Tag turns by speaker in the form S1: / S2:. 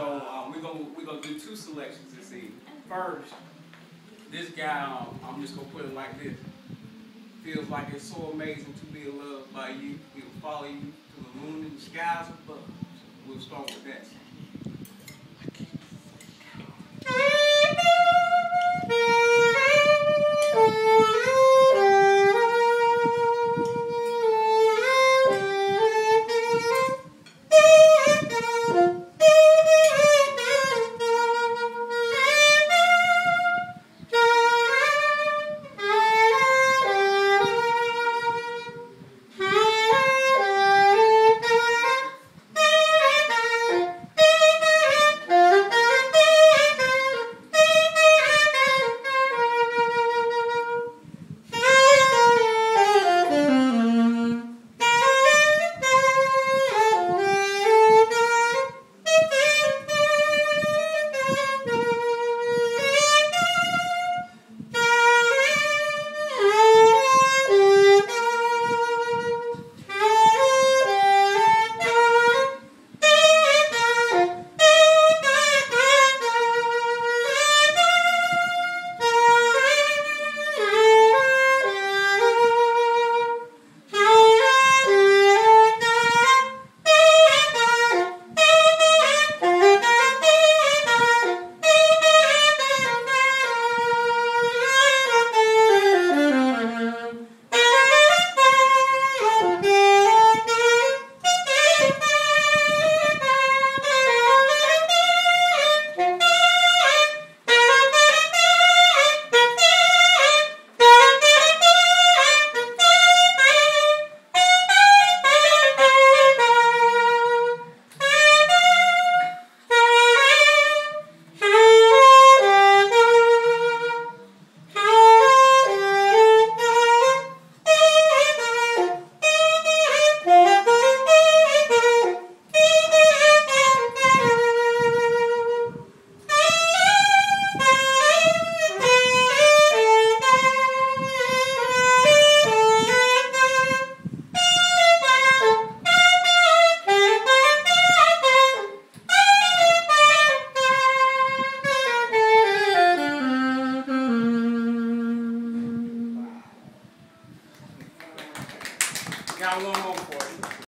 S1: So we're gonna do two selections this evening. First, this guy, I'm just gonna put it like this. Feels like it's so amazing to be loved by you. He will follow you to the moon and the skies above. So we'll start with that.